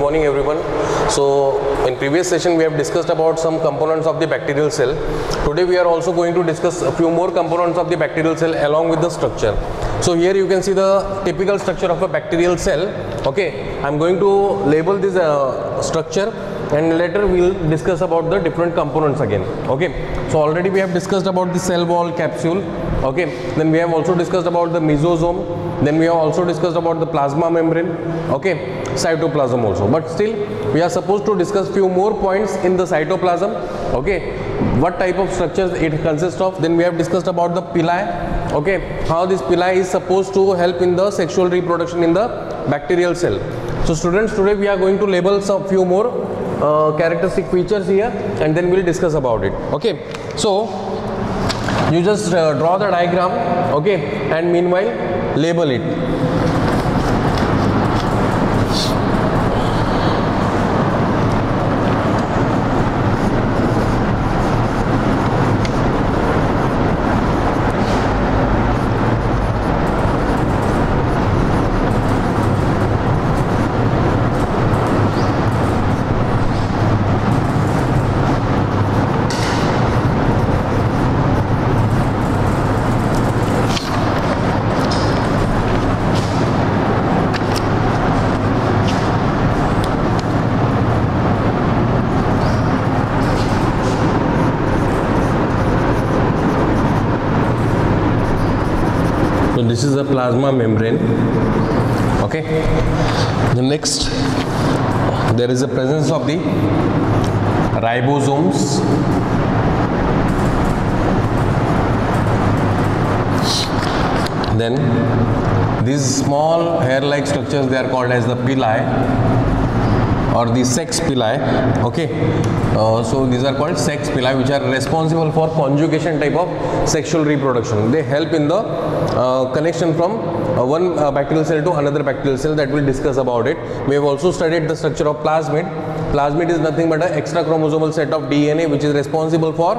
morning everyone. So in previous session we have discussed about some components of the bacterial cell. Today we are also going to discuss a few more components of the bacterial cell along with the structure. So here you can see the typical structure of a bacterial cell. Okay, I am going to label this structure and later we will discuss about the different components again. Okay, so already we have discussed about the cell wall capsule. Okay, then we have also discussed about the mesosome, then we have also discussed about the plasma membrane. Okay, cytoplasm also, but still we are supposed to discuss few more points in the cytoplasm. Okay, what type of structures it consists of. Then we have discussed about the pili. Okay, how this pili is supposed to help in the sexual reproduction in the bacterial cell. So students, today we are going to label some few more characteristic features here and then we'll discuss about it. Okay, so you just draw the diagram, okay, and meanwhile label it. So this is a plasma membrane. Okay, the next there is a presence of the ribosomes. Then these small hair-like structures, they are called as the pili or the sex pili. Okay, so these are called sex pili, which are responsible for conjugation type of sexual reproduction. They help in the connection from one bacterial cell to another bacterial cell, that we'll discuss about it. We have also studied the structure of plasmid. Plasmid is nothing but an extra chromosomal set of DNA which is responsible for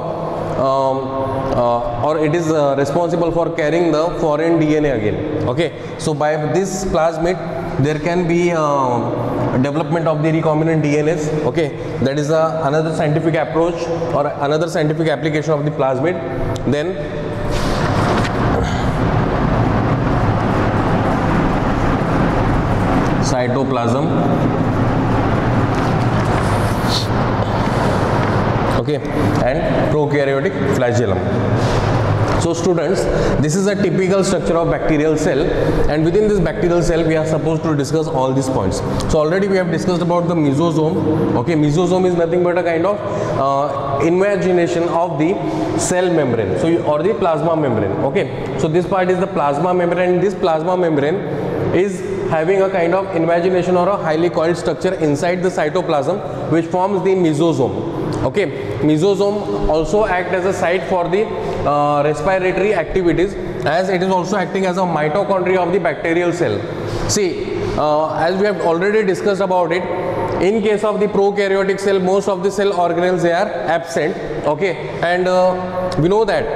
responsible for carrying the foreign DNA again. Okay, so by this plasmid there can be development of the recombinant DNAs. Okay, that is another scientific approach or another scientific application of the plasmid. Then cytoplasm. Okay, and prokaryotic flagellum. So students, this is a typical structure of bacterial cell, and within this bacterial cell we are supposed to discuss all these points. So already we have discussed about the mesosome. Okay, mesosome is nothing but a kind of imagination of the cell membrane, so or the plasma membrane. Okay, so this part is the plasma membrane, and this plasma membrane is having a kind of imagination or a highly coiled structure inside the cytoplasm which forms the mesosome. Okay, mesosome also act as a site for the respiratory activities, as it is also acting as a mitochondria of the bacterial cell. See, as we have already discussed about it, in case of the prokaryotic cell, most of the cell organelles, they are absent. Okay, and we know that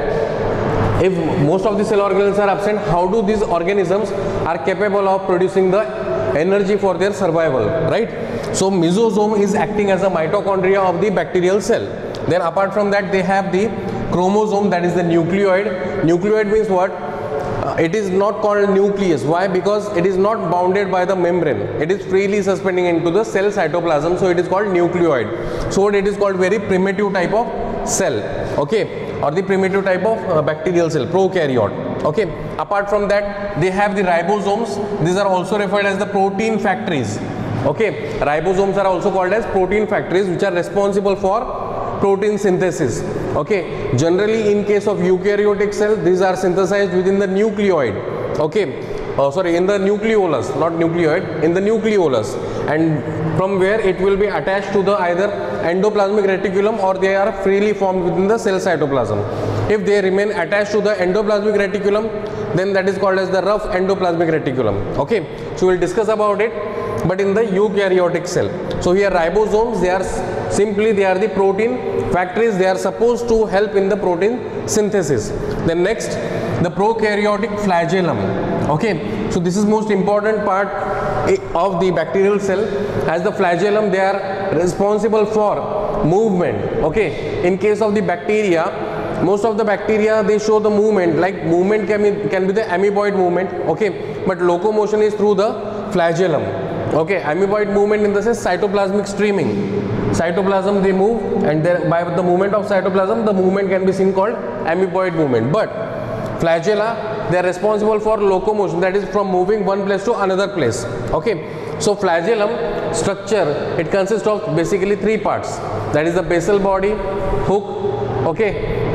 if most of the cell organelles are absent, how do these organisms are capable of producing the energy for their survival, right? So mesosome is acting as a mitochondria of the bacterial cell. Then apart from that, they have the chromosome, that is the nucleoid. Nucleoid means what? It is not called nucleus. Why? Because it is not bounded by the membrane. It is freely suspending into the cell cytoplasm, so it is called nucleoid. So it is called very primitive type of cell. Okay, or the primitive type of bacterial cell, prokaryote. Okay, apart from that, they have the ribosomes. These are also referred as the protein factories. Okay, ribosomes are also called as protein factories, which are responsible for protein synthesis. Okay, generally in case of eukaryotic cell, these are synthesized within the nucleoid. Okay, in the nucleolus, not nucleoid, in the nucleolus, and from where it will be attached to the either endoplasmic reticulum or they are freely formed within the cell cytoplasm. If they remain attached to the endoplasmic reticulum, then that is called as the rough endoplasmic reticulum. Okay, so we will discuss about it, but in the eukaryotic cell. So here ribosomes, they are the protein factories. They are supposed to help in the protein synthesis. Then next, the prokaryotic flagellum. Okay, so this is most important part of the bacterial cell. As the flagellum, they are responsible for movement. Okay, in case of the bacteria, most of the bacteria, they show the movement, like movement can be the amoeboid movement. Okay, but locomotion is through the flagellum. Okay, amoeboid movement in the sense cytoplasmic streaming. Cytoplasm, they move, and by the movement of cytoplasm, the movement can be seen called amoeboid movement. But flagella, they are responsible for locomotion, that is from moving one place to another place. Okay, so flagellum structure, it consists of basically three parts, that is the basal body, hook, okay,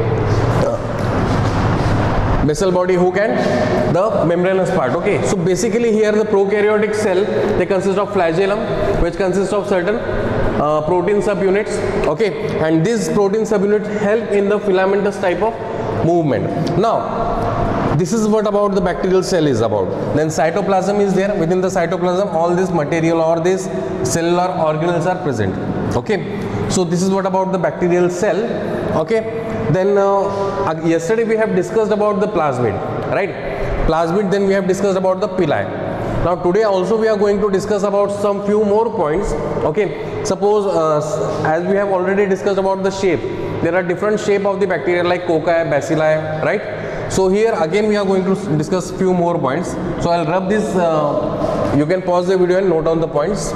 basal body, hook, and the membranous part. Okay, so basically here the prokaryotic cell, they consist of flagellum, which consists of certain protein subunits. Okay, and these protein subunits help in the filamentous type of movement. Now this is what about the bacterial cell is about. Then cytoplasm is there. Within the cytoplasm, all this material or this cellular organelles are present. Okay, so this is what about the bacterial cell. Okay, then yesterday we have discussed about the plasmid, right? Plasmid, then we have discussed about the pili. Now today also we are going to discuss about some few more points. Okay, suppose as we have already discussed about the shape, there are different shape of the bacteria like cocci, bacilli, right? So here again we are going to discuss few more points. So I'll rub this, you can pause the video and note down the points.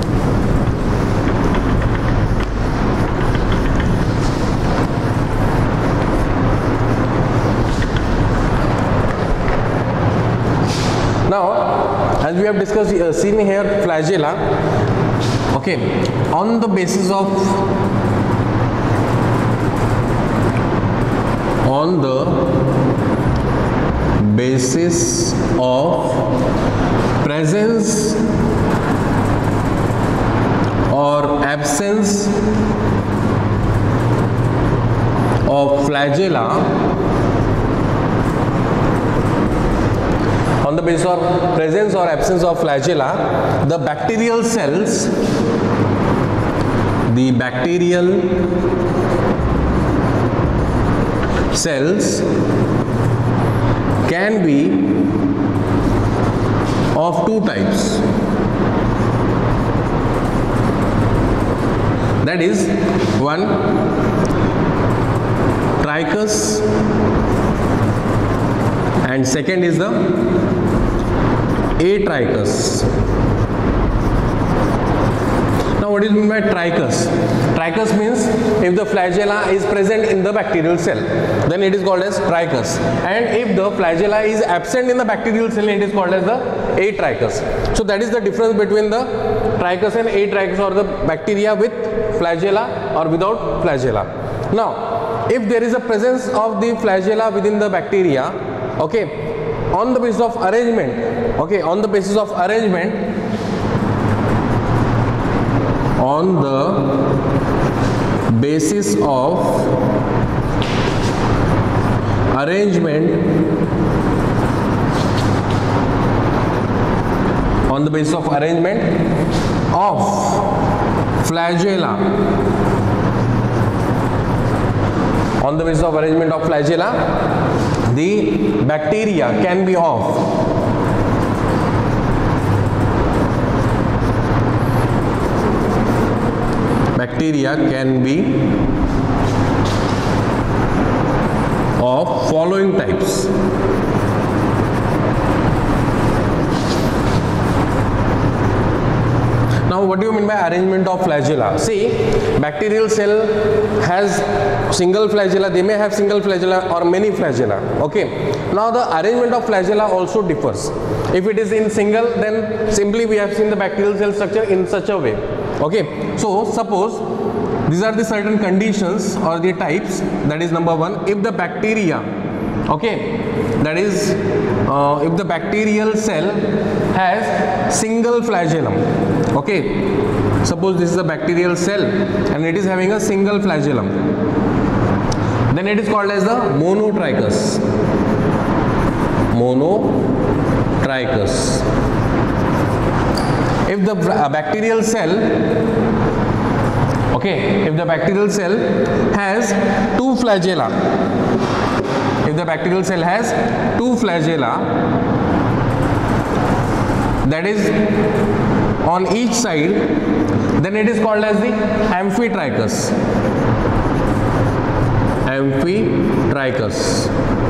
Now, as we have discussed, seen here flagella. Okay, on the basis of presence or absence of flagella, on the basis of presence or absence of flagella, the bacterial cells can be of two types. That is, one, trichous, and second is the atrichous. Now what is meant by trichous? Trichous means if the flagella is present in the bacterial cell, then it is called as trichous, and if the flagella is absent in the bacterial cell, it is called as the atrichous. So that is the difference between the trichous and atrichous, or the bacteria with flagella or without flagella. Now if there is a presence of the flagella within the bacteria, okay, on the basis of arrangement, okay, on the basis of arrangement, on the basis of arrangement, on the basis of arrangement of flagella, on the basis of arrangement of flagella, the bacteria can be of following types. Now what do you mean by arrangement of flagella? See, bacterial cell has single flagella, they may have single flagella or many flagella. Okay, now the arrangement of flagella also differs. If it is in single, then simply we have seen the bacterial cell structure in such a way. Okay, so suppose these are the certain conditions or the types. That is number one, if the bacteria, okay, that is if the bacterial cell has single flagellum. Okay, suppose this is a bacterial cell and it is having a single flagellum, then it is called as the monotrichous. If the bacterial cell, okay, if the bacterial cell has two flagella, if the bacterial cell has two flagella, that is on each side, then it is called as the amphitrichus. Amphitrichus.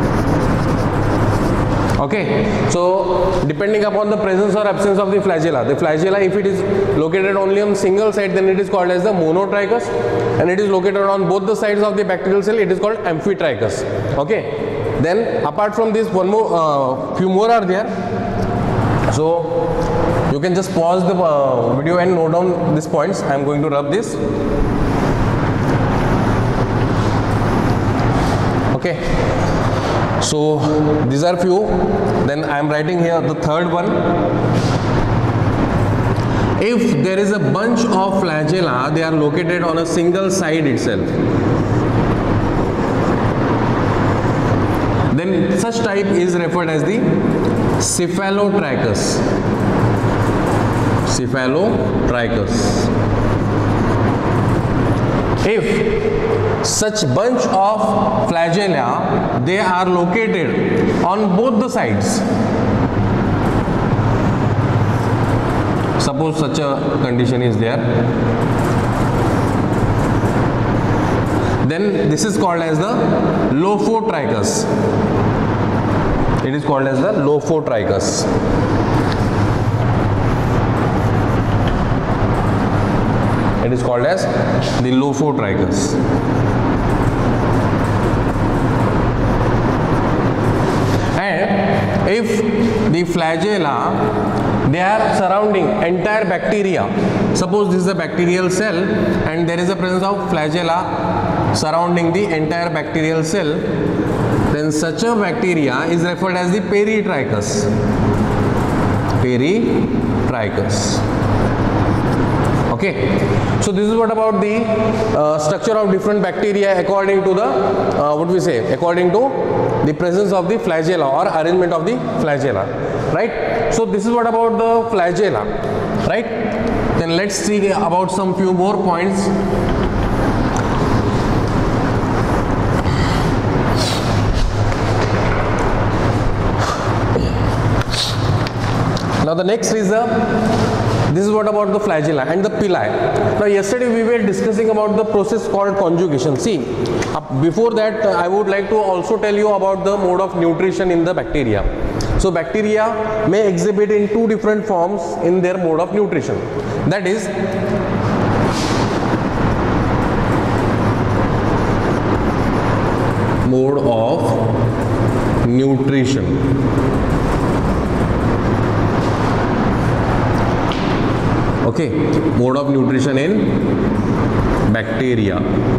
Okay, so depending upon the presence or absence of the flagella, if it is located only on single side, then it is called as the monotrichus, and it is located on both the sides of the bacterial cell, it is called amphitrichus. Okay, then apart from this, one more few more are there, so you can just pause the video and note down these points. I am going to rub this. Okay, so these are few. Then I am writing here the third one. If there is a bunch of flagella, they are located on a single side itself, then such type is referred as the cephalotrichus. Cephalotrichus. If such bunch of flagella, they are located on both the sides, suppose such a condition is there, then this is called as the lophotrichus. It is called as the lophotrichus. It is called as the lophotrichus. And if the flagella, they are surrounding entire bacteria, suppose this is a bacterial cell and there is a presence of flagella surrounding the entire bacterial cell, then such a bacteria is referred as the peritrichus. Peritrichus. Okay, so this is what about the structure of different bacteria according to the according to the presence of the flagella or arrangement of the flagella, right? So this is what about the flagella, right? Then let's see about some few more points. Now the next is this is what about the flagella and the pili. Now yesterday we were discussing about the process called conjugation. See, before that I would like to also tell you about the mode of nutrition in the bacteria. So bacteria may exhibit in two different forms in their mode of nutrition. That is mode of nutrition. Okay, mode of nutrition in bacteria.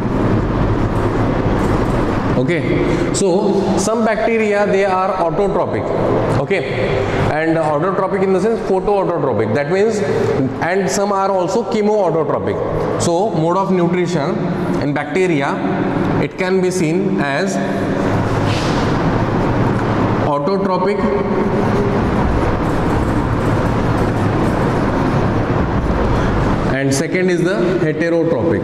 Okay, so some bacteria, they are autotrophic. Okay, and autotrophic in the sense photoautotropic, that means, and some are also chemoautotropic. So mode of nutrition in bacteria, it can be seen as autotrophic and second is the heterotropic.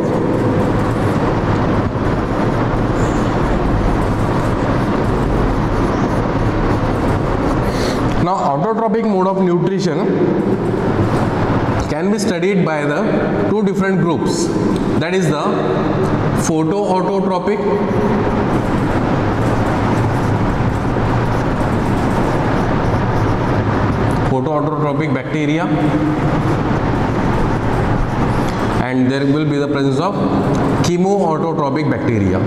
Now autotrophic mode of nutrition can be studied by the two different groups, that is the photoautotropic bacteria, and there will be the presence of chemoautotropic bacteria.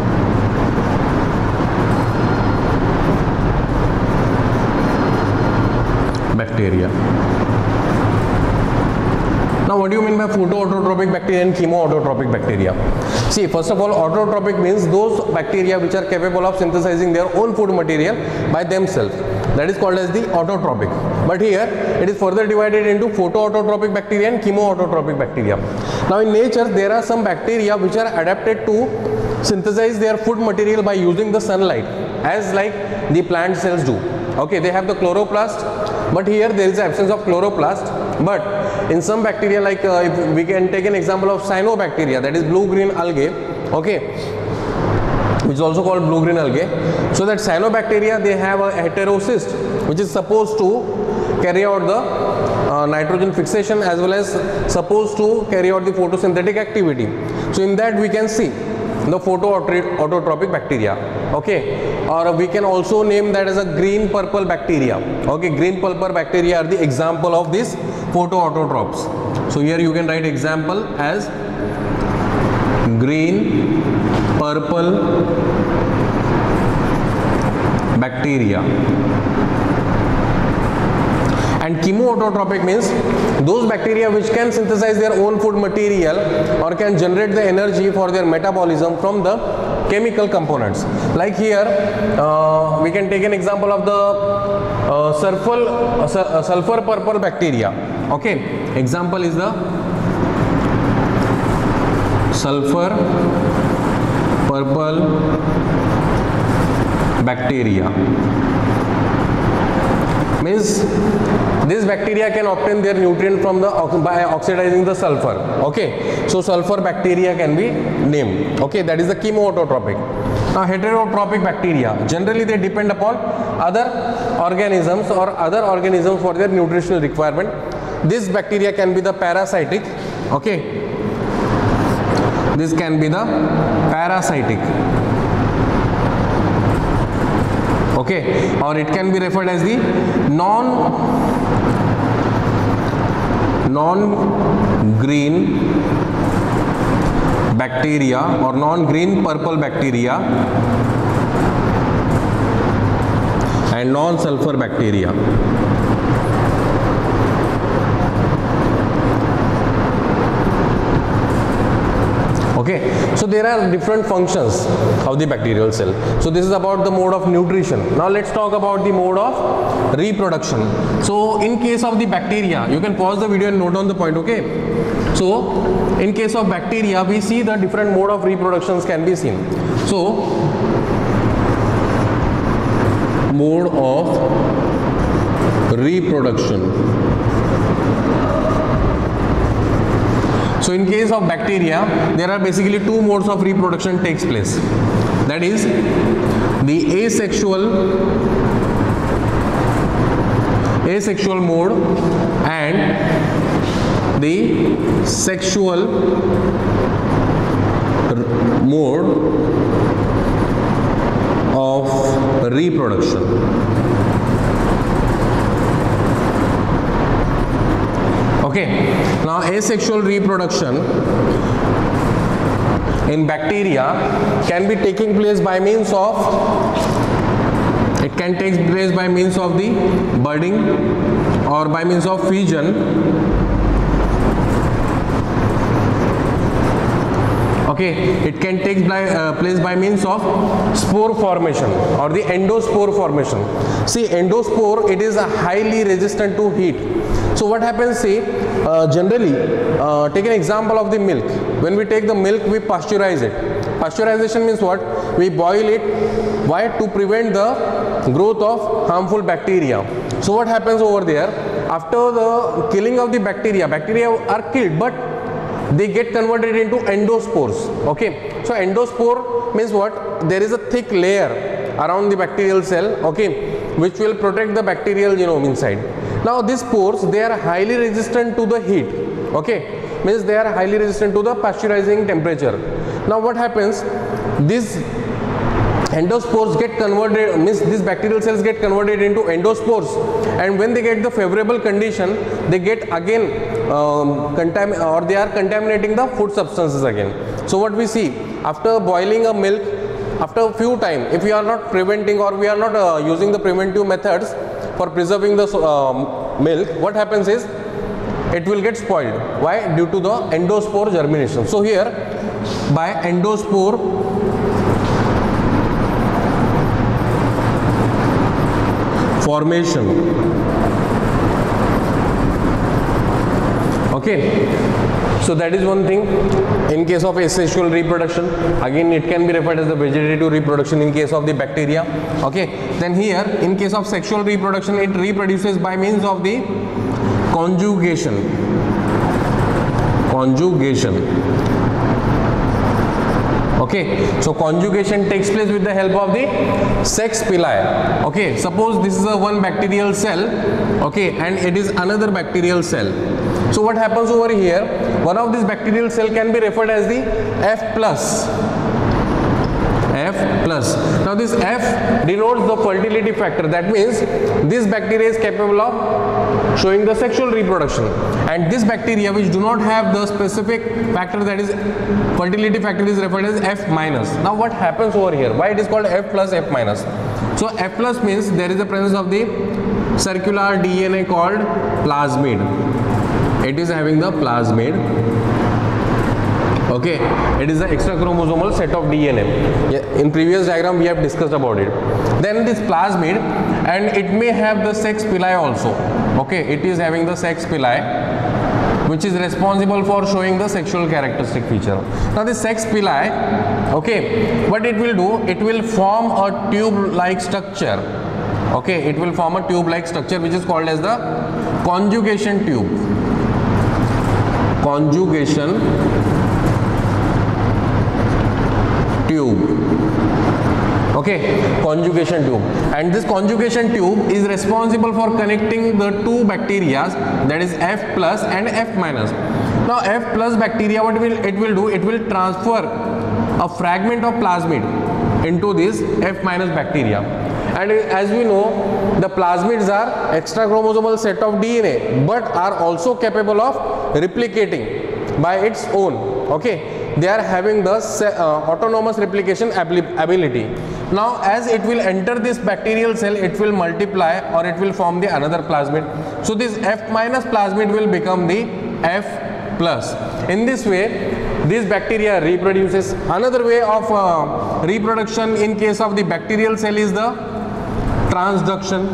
Now what do you mean by photoautotropic bacteria and chemoautotropic bacteria? See, first of all, autotrophic means those bacteria which are capable of synthesizing their own food material by themselves. That is called as the autotrophic. But here it is further divided into photoautotropic bacteria and chemoautotropic bacteria. Now in nature there are some bacteria which are adapted to synthesize their food material by using the sunlight, as like the plant cells do. Okay, they have the chloroplast, but here there is the absence of chloroplast. But in some bacteria, like if we can take an example of cyanobacteria, that is blue-green algae, okay, which is also called blue-green algae. So that cyanobacteria, they have a heterocyst which is supposed to carry out the nitrogen fixation as well as supposed to carry out the photosynthetic activity. So in that we can see the photoautotropic bacteria, okay, or we can also name that as a green purple bacteria. Okay, green purple bacteria are the example of these photoautotropes. So here you can write example as green purple bacteria. And chemoautotropic means those bacteria which can synthesize their own food material or can generate the energy for their metabolism from the chemical components. Like here we can take an example of the sulfur purple bacteria. Okay, example is the sulfur purple bacteria. Means this bacteria can obtain their nutrient from the by oxidizing the sulfur. Okay, so sulfur bacteria can be named. Okay, that is the chemoautotropic. Now heterotropic bacteria, generally they depend upon other organisms for their nutritional requirement. This bacteria can be the parasitic. Okay, this can be the parasitic. Okay, or it can be referred as the non-green bacteria or non-green purple bacteria and non-sulfur bacteria. Okay, so there are different functions of the bacterial cell. So this is about the mode of nutrition. Now let's talk about the mode of reproduction. So in case of the bacteria, you can pause the video and note down the point. Okay, so in case of bacteria, we see the different mode of reproductions can be seen. So mode of reproduction. So in case of bacteria, there are basically two modes of reproduction takes place. That is the asexual mode and the sexual mode of reproduction. Okay, now asexual reproduction in bacteria can be taking place by means of, it can take place by means of the budding or by means of fission. Okay, it can take place by means of spore formation or the endospore formation. See, endospore, it is highly resistant to heat. So what happens, see, generally, take an example of the milk. When we take the milk, we pasteurize it. Pasteurization means what? We boil it. Why? To prevent the growth of harmful bacteria. So what happens over there? After the killing of the bacteria are killed, but they get converted into endospores. Okay, so endospore means what? There is a thick layer around the bacterial cell, okay, which will protect the bacterial genome inside. Now these spores, they are highly resistant to the heat. Okay, means they are highly resistant to the pasteurizing temperature. Now what happens? These endospores get converted, means these bacterial cells get converted into endospores, and when they get the favorable condition, they get again they are contaminating the food substances again. So what we see, after boiling a milk, after a few time, if we are not preventing or we are not using the preventive methods for preserving the milk, what happens is it will get spoiled. Why? Due to the endospore germination. So here, by endospore formation. Okay, so that is one thing. In case of asexual reproduction, again it can be referred as the vegetative reproduction in case of the bacteria. Okay, then here in case of sexual reproduction, it reproduces by means of the conjugation. Okay, so conjugation takes place with the help of the sex pili. Okay, suppose this is a one bacterial cell, okay, and it is another bacterial cell. So what happens over here, one of these bacterial cell can be referred as the F plus. Now this F denotes the fertility factor. That means this bacteria is capable of showing the sexual reproduction, and this bacteria which do not have the specific factor, that is fertility factor, is referred as F minus. Now what happens over here, why it is called F plus, F minus? So F plus means there is the presence of the circular DNA called plasmid. It is having the plasmid. Okay, it is the extra chromosomal set of DNA. In previous diagram we have discussed about it. Then this plasmid, and it may have the sex pili also. Okay, it is having the sex pili, which is responsible for showing the sexual characteristic feature. Now this sex pili, okay, what it will do, it will form a tube-like structure. Okay, it will form a tube-like structure which is called as the conjugation tube. Conjugation tube. Okay, conjugation tube, and this conjugation tube is responsible for connecting the two bacteria, that is F plus and F minus. Now F plus bacteria, what it will do, it will transfer a fragment of plasmid into this F minus bacteria. And as we know, the plasmids are extra chromosomal set of DNA, but are also capable of replicating by its own. Okay, they are having the autonomous replication ability. Now as it will enter this bacterial cell, it will multiply, or it will form the another plasmid. So this F minus plasmid will become the F plus. In this way this bacteria reproduces. Another way of reproduction in case of the bacterial cell is the transduction.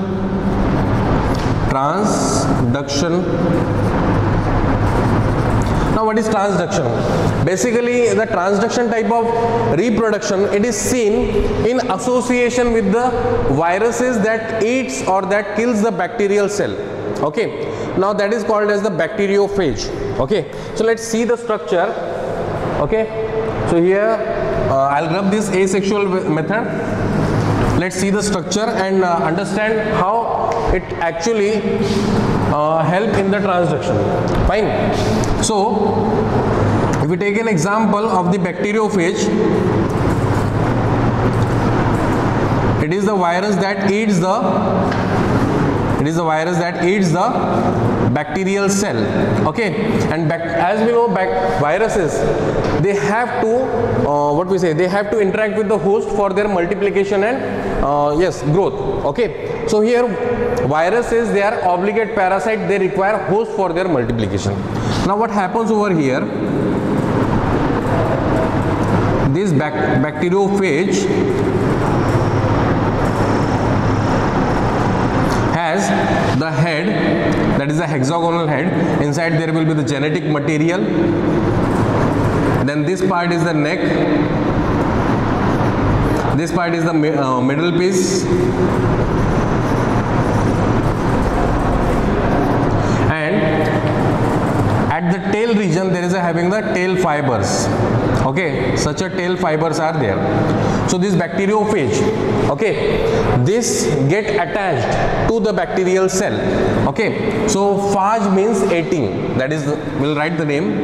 Now what is transduction? Basically the transduction type of reproduction, it is seen in association with the viruses that eats or that kills the bacterial cell. Okay, now that is called as the bacteriophage. Okay, so let's see the structure. Okay, so here I'll rub this asexual method. Let's see the structure and understand how it actually help in the transduction. Fine. So if we take an example of the bacteriophage, it is the virus that eats the bacterial cell. Okay, and as we know, viruses, they have to they have to interact with the host for their multiplication and growth. Okay, so here viruses, they are obligate parasite, they require host for their multiplication. Now what happens over here, this bacteriophage has the head, that is a hexagonal head. Inside there will be the genetic material. Then this part is the neck. This part is the middle piece. And at the tail region there is having the tail fibers. Okay, such a tail fibers are there. So this bacteriophage, okay, this get attached to the bacterial cell. Okay, so phage means eating, that is, we'll write the name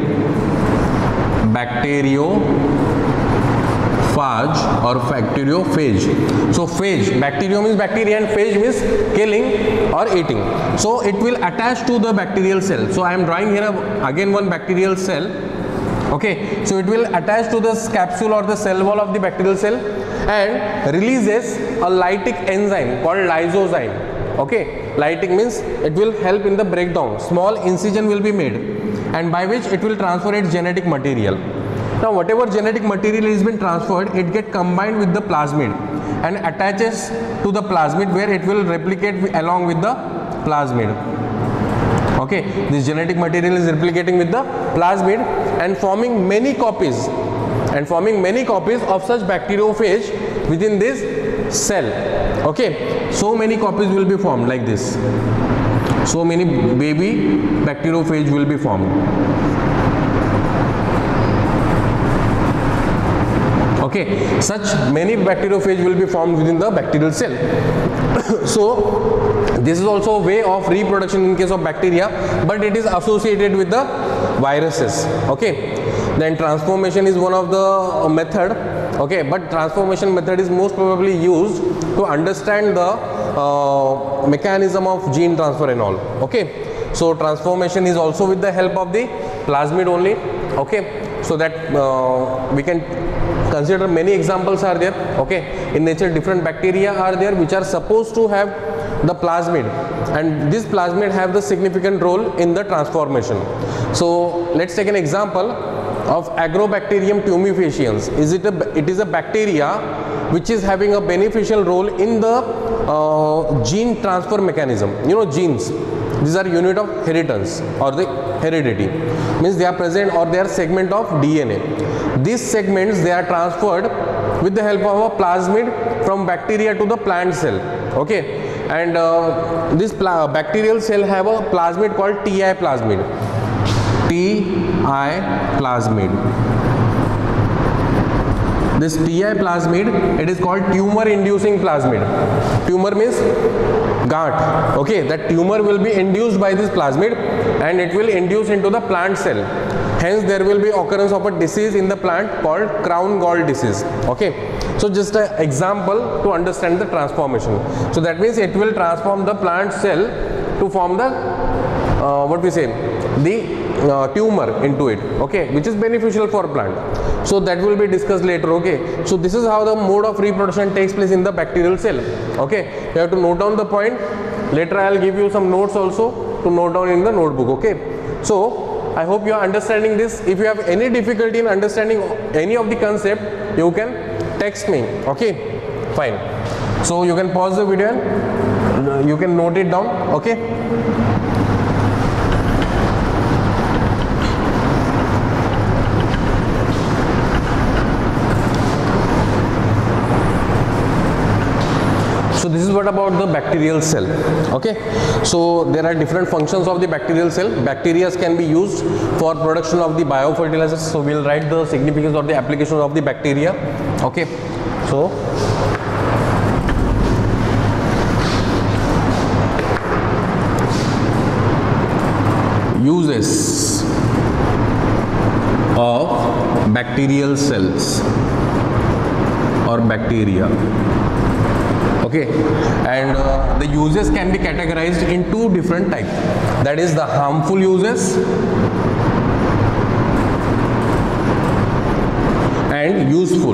bacteriophage or bacteriophage. So phage, bacterio means bacteria and phage means killing or eating. So it will attach to the bacterial cell. So I am drawing here again one bacterial cell. Okay, so it will attach to the capsule or the cell wall of the bacterial cell and releases a lytic enzyme called lysozyme. Okay, lytic means it will help in the breakdown. Small incision will be made, and by which it will transfer its genetic material. Now whatever genetic material has been transferred, it get combined with the plasmid and attaches to the plasmid, where it will replicate along with the plasmid. Okay, this genetic material is replicating with the plasmid and forming many copies of such bacteriophage within this cell. Okay, so many copies will be formed like this. So many baby bacteriophage will be formed. Okay, such many bacteriophage will be formed within the bacterial cell. So this is also a way of reproduction in case of bacteria, but it is associated with the viruses. Okay, then transformation is one of the method. Okay, but transformation method is most probably used to understand the mechanism of gene transfer and all. Okay, so transformation is also with the help of the plasmid only. Okay, so that we can consider many examples are there. Okay, in nature different bacteria are there which are supposed to have the plasmid, and this plasmid have the significant role in the transformation. So let's take an example of Agrobacterium tumefaciens. It is a bacteria which is having a beneficial role in the gene transfer mechanism. You know, genes, these are unit of inheritance or the heredity, means they are present or they are segment of DNA. These segments, they are transferred with the help of a plasmid from bacteria to the plant cell. Okay, and this bacterial cell have a plasmid called Ti plasmid. Ti plasmid. This Ti plasmid, it is called tumor inducing plasmid. Tumor means gath. Okay, that tumor will be induced by this plasmid and it will induce into the plant cell. Hence there will be occurrence of a disease in the plant called crown gall disease. Okay, so just an example to understand the transformation. So that means it will transform the plant cell to form the the tumor into it. Okay, which is beneficial for plant. So that will be discussed later. Okay, so this is how the mode of reproduction takes place in the bacterial cell. Okay, you have to note down the point. Later I will give you some notes also to note down in the notebook. Okay, so I hope you are understanding this. If you have any difficulty in understanding any of the concept, you can text me. Okay, fine. So you can pause the video and you can note it down. Okay. So this is what about the bacterial cell. Okay, so there are different functions of the bacterial cell. Bacteria can be used for production of the biofertilizers. So we will write the significance of the application of the bacteria. Okay, so uses of bacterial cells or bacteria. Okay, and the uses can be categorized in two different types. That is the harmful uses and useful.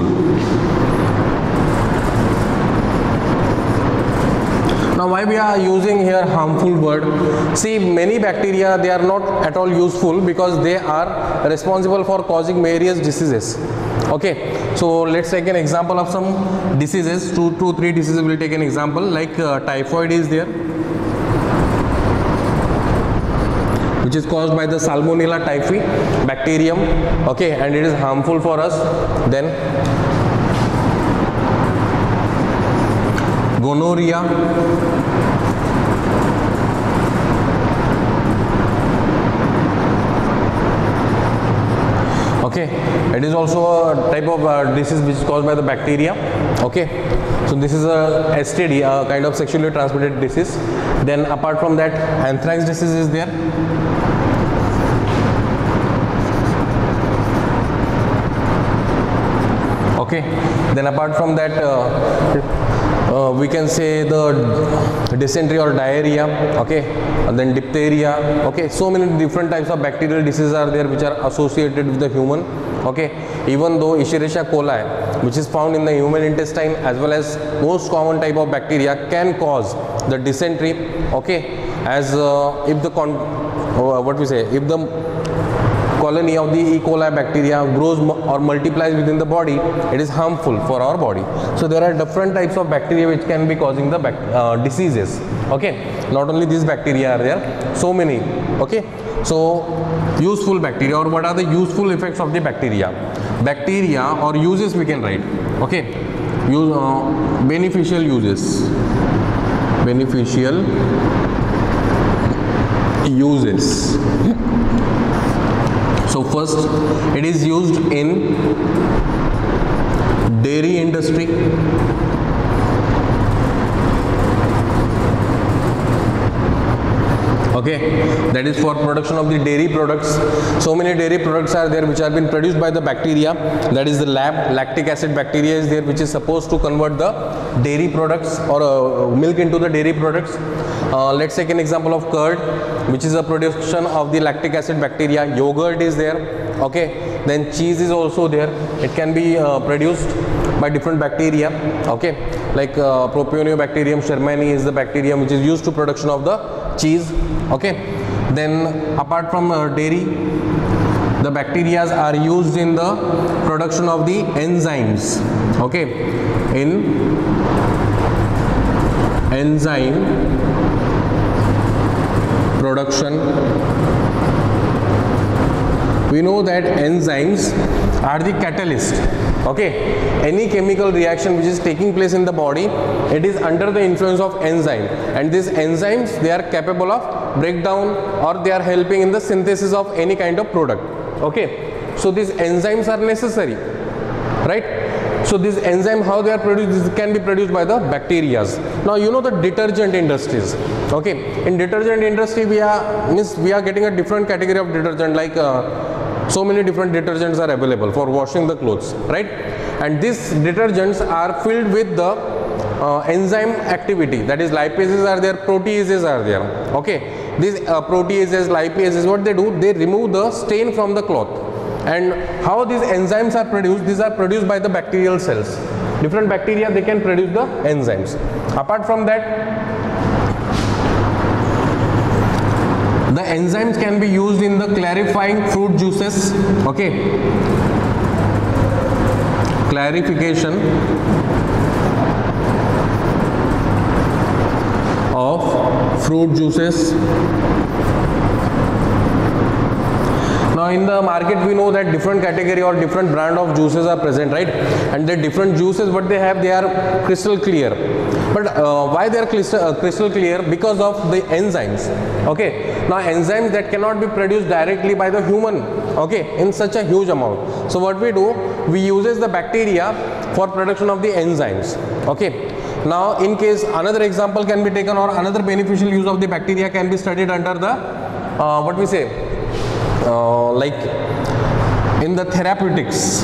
Now why we are using here harmful word? See, many bacteria, they are not at all useful because they are responsible for causing various diseases. Okay, so let's take an example of some diseases. Two, three diseases will take an example, like typhoid is there, which is caused by the Salmonella typhi bacterium. Okay, and it is harmful for us. Then gonorrhea, okay, it is also a type of disease which is caused by the bacteria. Okay, so this is a STD, a kind of sexually transmitted disease. Then apart from that, anthrax disease is there. Okay, then apart from that, we can say the dysentery or diarrhea. Okay, and then diphtheria. Okay, so many different types of bacterial diseases are there which are associated with the human. Okay, even though Escherichia coli, which is found in the human intestine, as well as most common type of bacteria, can cause the dysentery. Okay, as if the if the colony of the E. coli bacteria grows or multiplies within the body, it is harmful for our body. So there are different types of bacteria which can be causing the diseases. Okay, not only these bacteria are there, so many. Okay, so useful bacteria, or what are the useful effects of the bacteria? Bacteria or uses we can write. Okay, beneficial uses. Beneficial uses. So first, it is used in dairy industry. Okay, that is for production of the dairy products. So many dairy products are there which have been produced by the bacteria. That is the lactic acid bacteria is there, which is supposed to convert the dairy products or milk into the dairy products. Let's take an example of curd, which is a production of the lactic acid bacteria. Yogurt is there. Okay, then cheese is also there. It can be produced by different bacteria. Okay, like Propionibacterium shermani is the bacterium which is used to production of the cheese. Okay, then apart from dairy, the bacteria are used in the production of the enzymes. Okay, in enzyme production, we know that enzymes are the catalyst. Okay, any chemical reaction which is taking place in the body, it is under the influence of enzyme, and these enzymes, they are capable of breakdown or they are helping in the synthesis of any kind of product. Okay, so these enzymes are necessary, right? So this enzyme, how they are produced, this can be produced by the bacteria. Now you know the detergent industries. Okay, in detergent industry we are getting a different category of detergent, like so many different detergents are available for washing the clothes, right? And these detergents are filled with the enzyme activity, that is lipases are there, proteases are there. Okay, these proteases, lipases, what they do, they remove the stain from the cloth. And how these enzymes are produced? These are produced by the bacterial cells. Different bacteria, they can produce the enzymes. Apart from that, the enzymes can be used in the clarifying fruit juices. Okay, clarification of fruit juices. Now in the market we know that different category or different brand of juices are present, right? And the different juices what they have, they are crystal clear. But why they are crystal clear? Because of the enzymes. Okay, now enzymes that cannot be produced directly by the human, okay, in such a huge amount. So what we do, we uses the bacteria for production of the enzymes. Okay, now in case another example can be taken, or another beneficial use of the bacteria can be studied under the what we say, like in the therapeutics.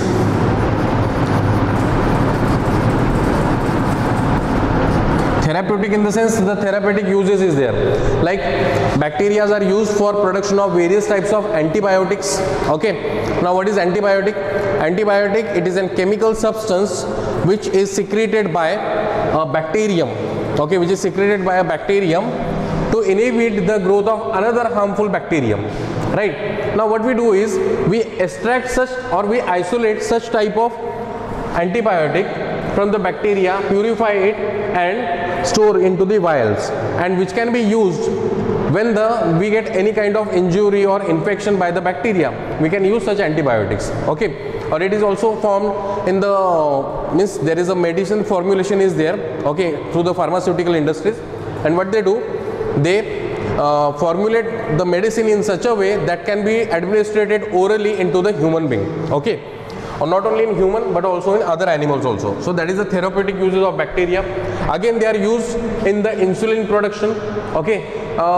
Therapeutic in the sense, the therapeutic uses is there, like bacteria are used for production of various types of antibiotics. Okay, now what is antibiotic? Antibiotic, it is a chemical substance which is secreted by a bacterium. Okay, which is secreted by a bacterium to inhibit the growth of another harmful bacterium, right? Now what we do is, we extract such or we isolate such type of antibiotic from the bacteria, purify it and store into the vials, and which can be used when we get any kind of injury or infection by the bacteria. We can use such antibiotics. Okay, or it is also formed in the means there is a medicine formulation is there, okay, through the pharmaceutical industries, and what they do, they formulate the medicine in such a way that can be administered orally into the human being. Okay, or not only in human but also in other animals also. So that is the therapeutic uses of bacteria. Again, they are used in the insulin production. Okay,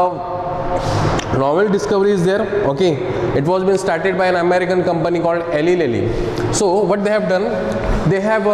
novel discovery is there. Okay, it was been started by an American company called Eli Lilly. So what they have done, they have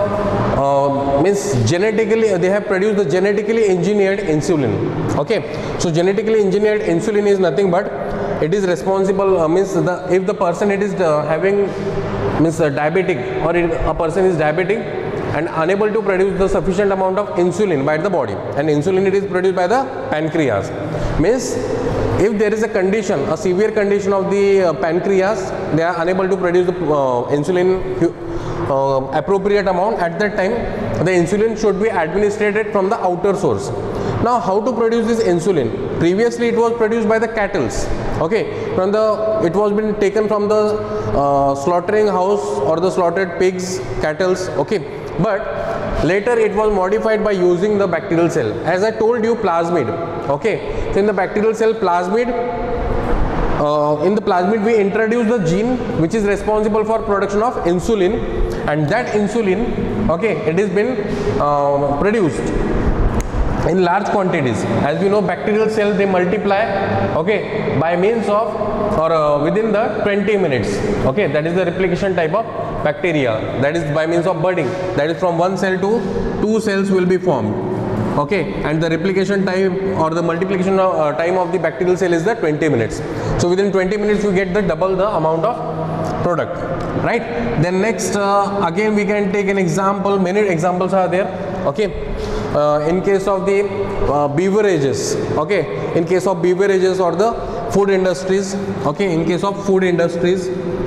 genetically, they have produced the genetically engineered insulin. Okay, so genetically engineered insulin is nothing but it is responsible, if the person it is having diabetic, or a person is diabetic and unable to produce the sufficient amount of insulin by the body, and insulin it is produced by the pancreas. Means if there is a condition, a severe condition of the pancreas, they are unable to produce the insulin appropriate amount, at that time the insulin should be administered from the outer source. Now how to produce this insulin? Previously it was produced by the cattle. Okay, it was been taken from the slaughtering house or the slaughtered pigs, cattle. Okay, but later it was modified by using the bacterial cell. As I told you, plasmid. Okay, so in the bacterial cell, plasmid in the plasmid we introduce the gene which is responsible for production of insulin, and that insulin, okay, it has been produced in large quantities. As we know, bacterial cells, they multiply, okay, by means of or within the 20 minutes, okay, that is the replication type of bacteria, that is by means of budding, that is from one cell to two cells will be formed, okay, and the replication time or the multiplication time of the bacterial cell is the 20 minutes. So within 20 minutes you get the double the amount of product, right? Then next again we can take an example, many examples are there, okay. In case of the beverages, okay, in case of beverages or the food industries, okay, in case of food industries,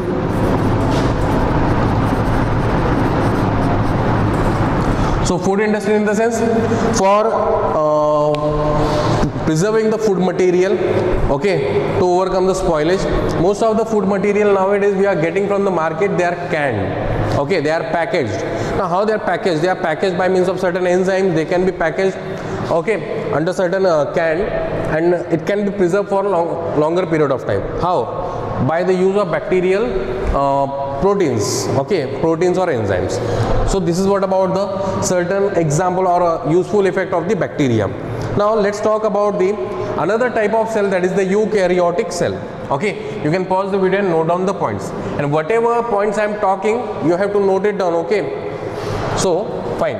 so food industry in the sense for preserving the food material, okay, to overcome the spoilage. Most of the food material nowadays we are getting from the market, they are canned, okay, they are packaged. Now how they are packaged? They are packaged by means of certain enzymes. They can be packaged, okay, under certain can, and it can be preserved for longer period of time. How? By the use of bacterial proteins, okay, proteins or enzymes. So this is what about the certain example or a useful effect of the bacteria. Now let's talk about the another type of cell, that is the eukaryotic cell. Okay, you can pause the video and note down the points, and whatever points I am talking you have to note it down, okay. So fine.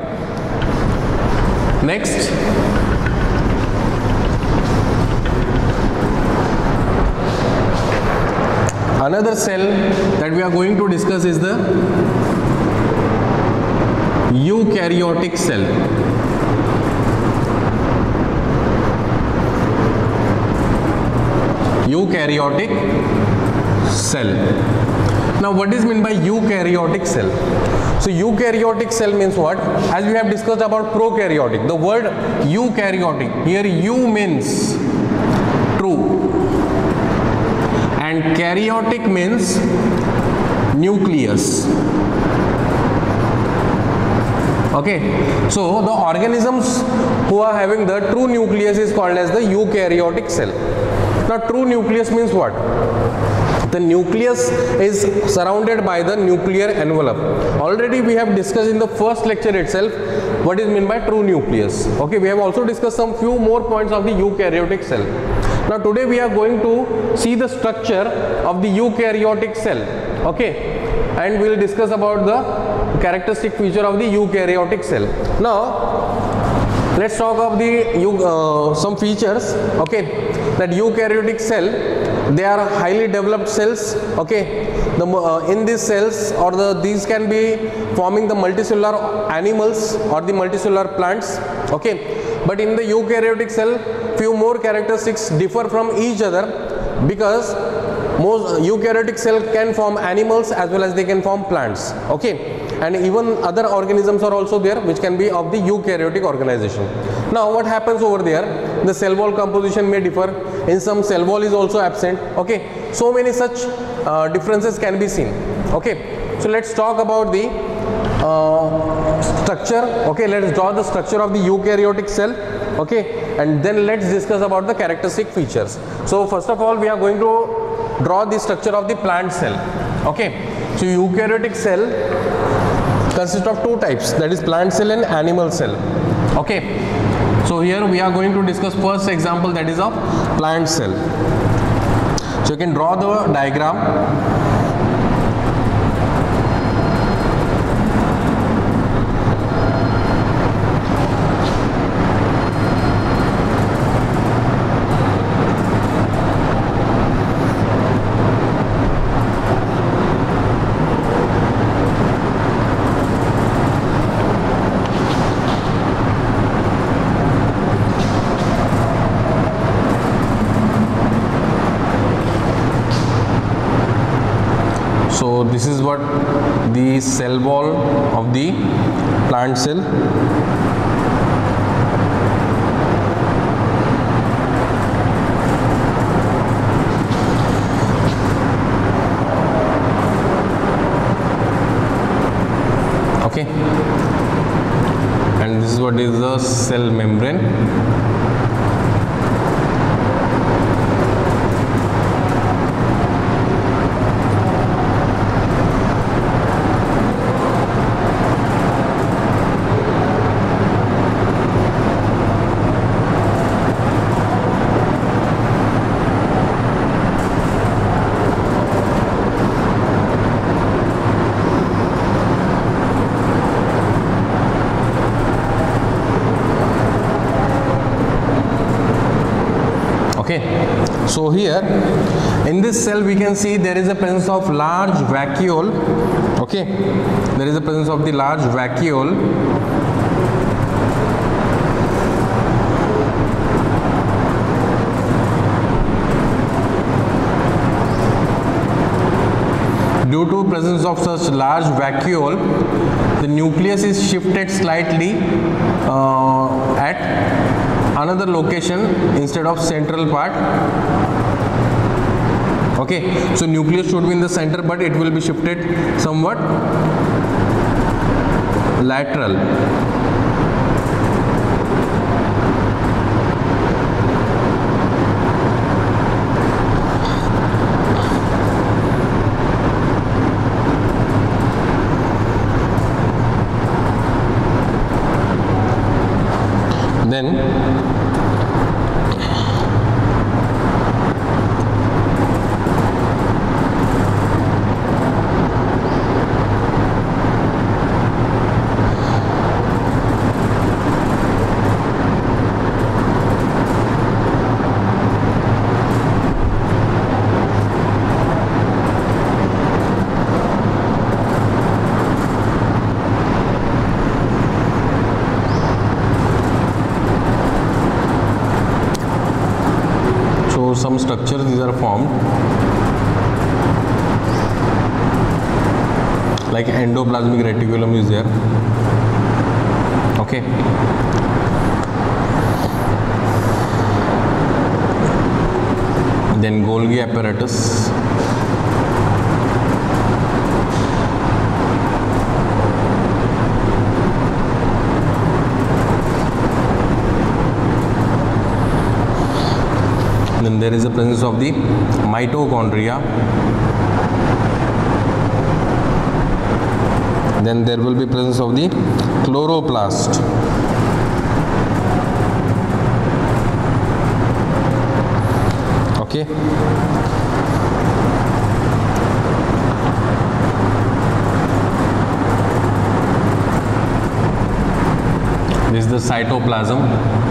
Next, another cell that we are going to discuss is the eukaryotic cell. Eukaryotic cell. Now what is meant by eukaryotic cell? So eukaryotic cell means what? As we have discussed about prokaryotic, the word eukaryotic, here eu means true and karyotic means nucleus. Okay, so the organisms who are having the true nucleus is called as the eukaryotic cell. Now true nucleus means what? The nucleus is surrounded by the nuclear envelope. Already we have discussed in the first lecture itself what is meant by true nucleus. Okay, we have also discussed some few more points of the eukaryotic cell. Now today we are going to see the structure of the eukaryotic cell. Okay, and we will discuss about the characteristic feature of the eukaryotic cell. Now let's talk of the some features. Okay, that eukaryotic cell, they are highly developed cells. Okay, in these cells or these can be forming the multicellular animals or the multicellular plants. Okay, but in the eukaryotic cell few more characteristics differ from each other, because most eukaryotic cell can form animals as well as they can form plants. Okay, and even other organisms are also there which can be of the eukaryotic organization. Now what happens over there? The cell wall composition may differ. In some cell wall is also absent. Okay, so many such differences can be seen. Okay, so let's talk about the structure. Okay, let's draw the structure of the eukaryotic cell. Okay, and then let's discuss about the characteristic features. So first of all we are going to draw the structure of the plant cell. Okay, so eukaryotic cell consists of two types, that is plant cell and animal cell. Okay, so here we are going to discuss first example, that is of plant cell. So you can draw the diagram. So this is what the cell wall of the plant cell. Okay, and this is what is the cell membrane. Okay, so here in this cell we can see there is a presence of large vacuole. Okay, there is a presence of the large vacuole due to presence of such large vacuole. The nucleus is shifted slightly at another location instead of central part. Okay, so nucleus should be in the center, but it will be shifted somewhat lateral. Then some structures these are formed, like endoplasmic reticulum is there. Okay, then Golgi apparatus, then there is a presence of the mitochondria, then there will be presence of the chloroplast, okay, this is the cytoplasm.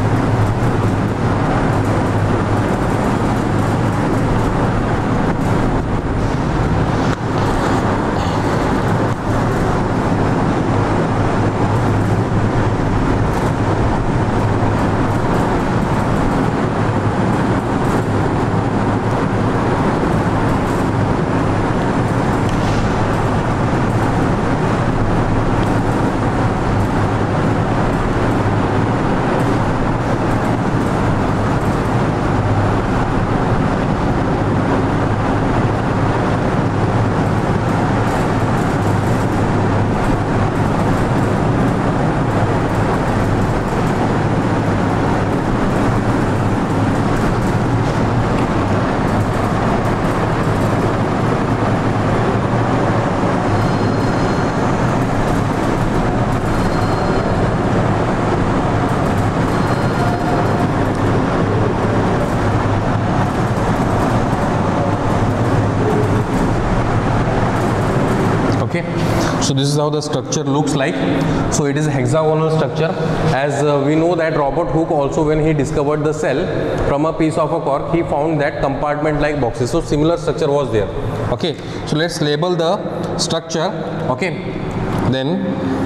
Okay, so this is how the structure looks like. So it is a hexagonal structure, as we know that Robert Hooke also, when he discovered the cell from a piece of a cork, he found that compartment like boxes. So similar structure was there. Okay, so let's label the structure. Okay, then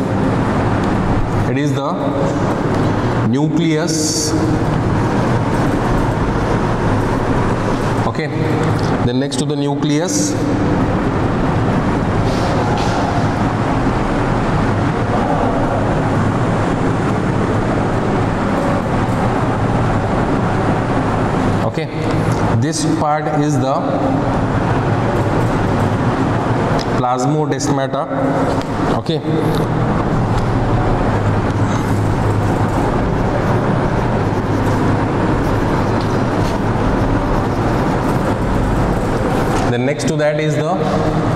it is the nucleus. Okay, then next to the nucleus this part is the plasmodesmata. Okay, then next to that is the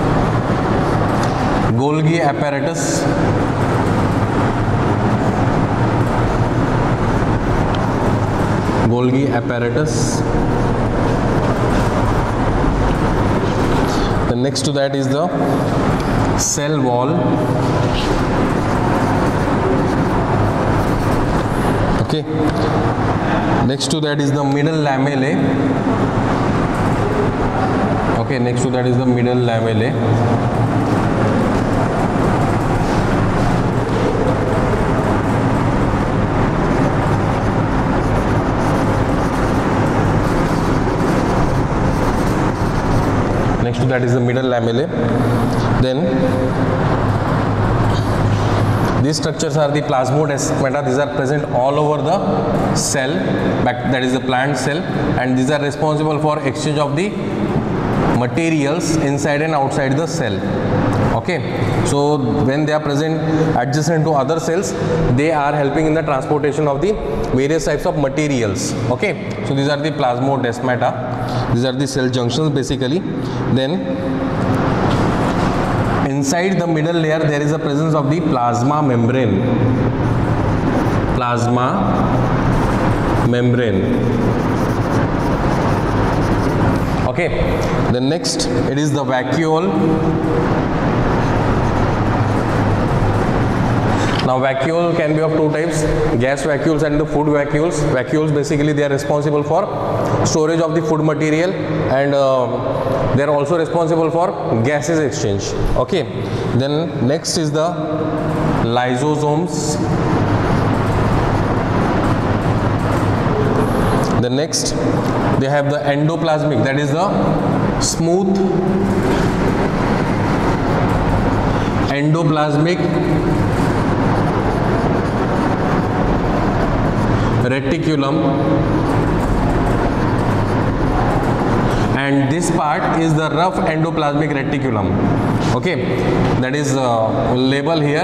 Golgi apparatus. Golgi apparatus. Then next to that is the cell wall. Okay. Next to that is the middle lamellae. Okay, next to that is the middle lamellae. Next to that is the middle lamellae. Then these structures are the plasmodesmata. These are present all over the cell, that is the plant cell, and these are responsible for exchange of the materials inside and outside the cell. Okay, so when they are present adjacent to other cells, they are helping in the transportation of the various types of materials. Okay, so these are the plasmodesmata. These are the cell junctions basically. Then inside the middle layer there is a presence of the plasma membrane. Plasma membrane. Okay, the next it is the vacuole. Now vacuole can be of two types, gas vacuoles and the food vacuoles. Vacuoles basically they are responsible for storage of the food material, and they are also responsible for gases exchange. Okay, then next is the lysosomes. The next they have the endoplasmic, that is the smooth endoplasmic reticulum, and this part is the rough endoplasmic reticulum. Okay, that is label here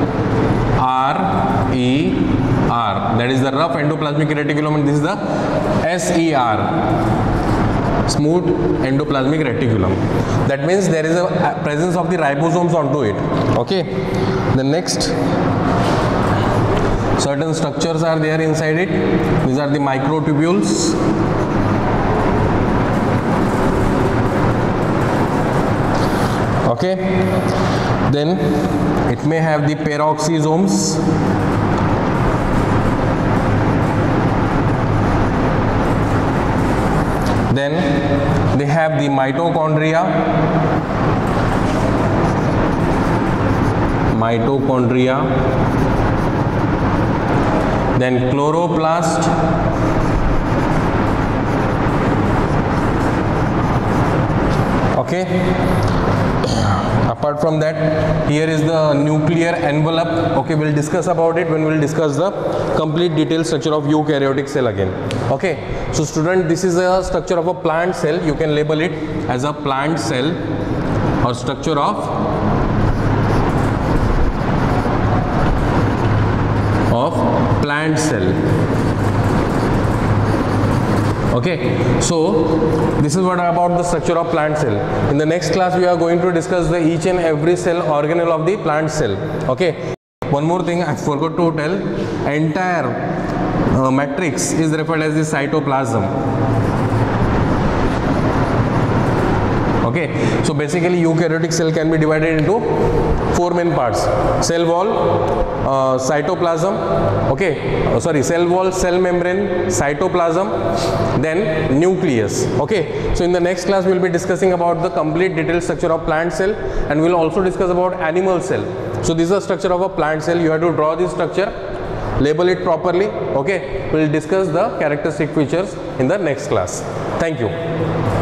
RER, that is the rough endoplasmic reticulum, and this is the SER, smooth endoplasmic reticulum. That means there is a presence of the ribosomes onto it. Okay, the next certain structures are there inside it. These are the microtubules. Okay, then it may have the peroxisomes. Then they have the mitochondria. Then chloroplast. Okay, apart from that, here is the nuclear envelope. Okay, we'll discuss about it when we'll discuss the complete detailed structure of eukaryotic cell again. Okay, so student, this is a structure of a plant cell. You can label it as a plant cell or structure of plant cell. Okay, so this is what about the structure of plant cell. In the next class we are going to discuss the each and every cell organelle of the plant cell. Okay, one more thing I forgot to tell, entire matrix is referred as the cytoplasm. Okay, so basically eukaryotic cell can be divided into four main parts: cell wall, cytoplasm, cell wall, cell membrane, cytoplasm, then nucleus. Okay, so in the next class we will be discussing about the complete detailed structure of plant cell, and we will also discuss about animal cell. So this is the structure of a plant cell. You have to draw this structure, label it properly. Okay, we will discuss the characteristic features in the next class. Thank you.